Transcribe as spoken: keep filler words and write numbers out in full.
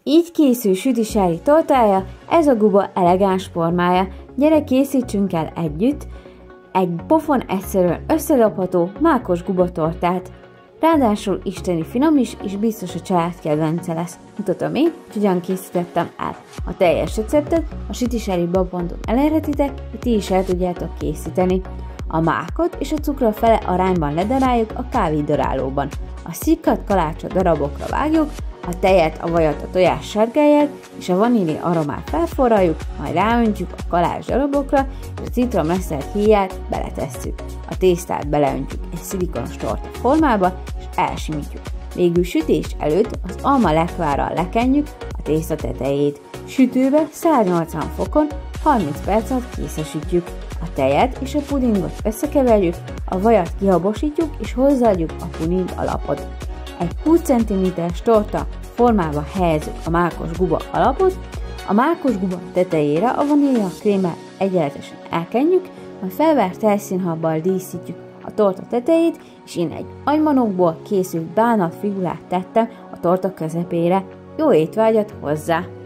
Így készül sütisári tortája, ez a guba elegáns formája. Gyere, készítsünk el együtt egy pofon egyszerűen összedobható mákos gubatortát. Ráadásul isteni finom is, és biztos a család kedvence lesz. Mutatom én, hogy hogyan készítettem el. A teljes receptet a sütisári babaponton elérhetitek, hogy ti is el tudjátok készíteni. A mákot és a cukrot fele arányban ledaráljuk a kávédarálóban. A szikkat kalácsa darabokra vágjuk, a tejet, a vajat, a tojás sárgáját és a vanília aromát felforraljuk, majd ráöntjük a kalács darabokra, és a citromleszelt héját beletesszük. A tésztát beleöntjük egy szilikonos torta formába, és elsimítjuk. Végül sütés előtt az alma lekvárral lekenjük a tészta tetejét. Sütőbe száznyolcvan fokon harminc perc alatt készesítjük. A tejet és a pudingot összekeverjük, a vajat kihabosítjuk és hozzáadjuk a puding alapot. Egy húsz centiméteres torta formába helyezzük a mákos guba alapot, a mákos guba tetejére a vanília krémmel egyenletesen elkenjük, majd felvert tejszínhabbal díszítjük a torta tetejét, és én egy agymanokból készült bánat figurát tettem a torta közepére. Jó étvágyat hozzá!